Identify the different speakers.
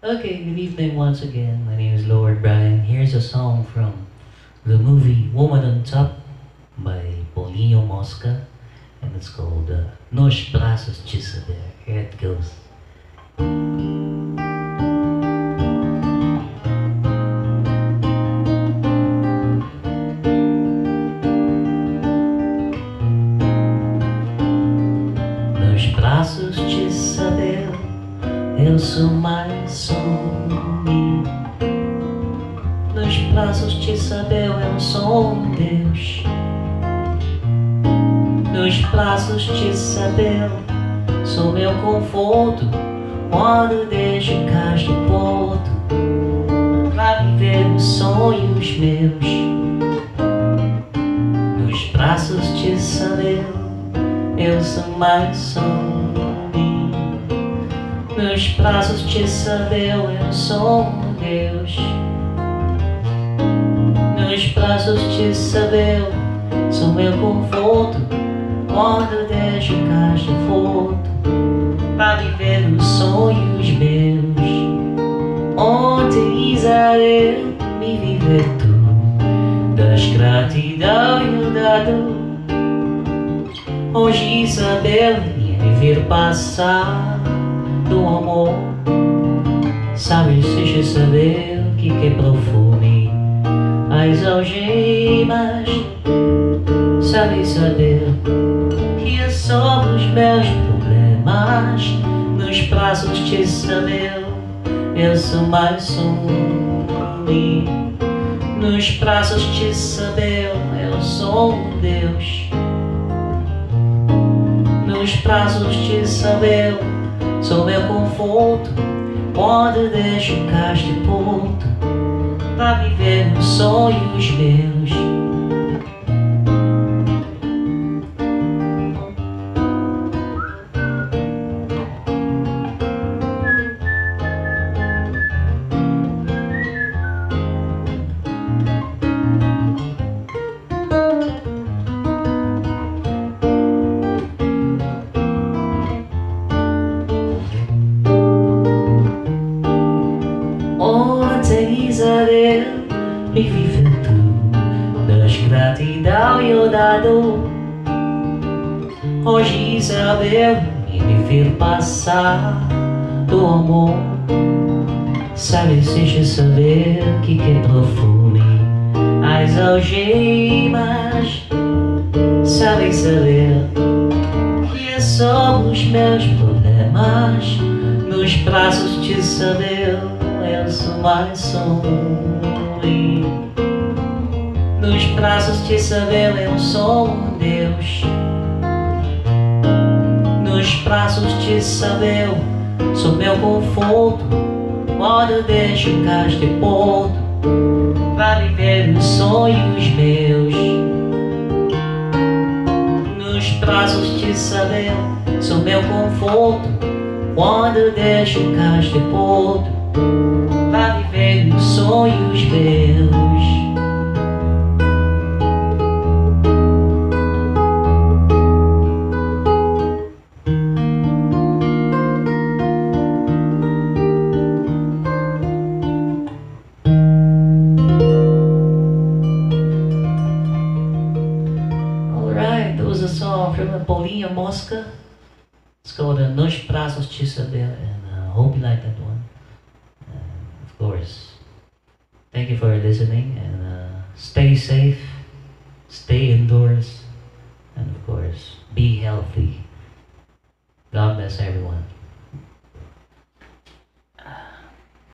Speaker 1: Okay, good evening once again. My name is Lord Brian. Here's a song from the movie Woman on Top by Paulinho Mosca, and it's called Nos Braços de Saber. Here it goes. Nos braços de saber, eu sou mais um. Nos braços de saber, eu sou um Deus. Nos braços de saber, sou meu conforto quando deixo cais de porto pra viver os sonhos meus. Nos braços de saber, eu sou mais um. Nos braços de saber, eu sou um Deus. Nos braços de saber, sou meu conforto quando deixo cais de foto pra viver os sonhos meus. Ontem Israel me viver tu, das gratidão e o dado. Hoje Isabel me ver passar do amor. Sabe, seja saber que perfume as algemas. Sabe saber que é só os meus problemas. Nos braços de saber, eu sou mais um. Nos braços de saber, eu sou um Deus. Nos braços de saber, sou meu conforto quando deixo cais de porto pra viver os sonhos meus. Ontem Isabel me viver tu, das gratidão e o dado. Hoje Isabel me ver passar do amor. Sabe, seja saber que perfume as algemas. Sabe saber que é só os meus problemas. Nos braços de saber, eu sou mais um. Nos braços de saber, eu sou um Deus. Nos braços de saber, sou meu conforto quando deixo cais de porto pra viver os sonhos meus. Nos braços de saber, sou meu conforto quando deixo cais de porto pra viver os sonhos meus. Alright, that was a song from Paulinho Mosca. It's called Nos Braços de Saber, and I hope you like that one. Of course, thank you for listening, and stay safe, stay indoors, and of course, be healthy. God bless everyone.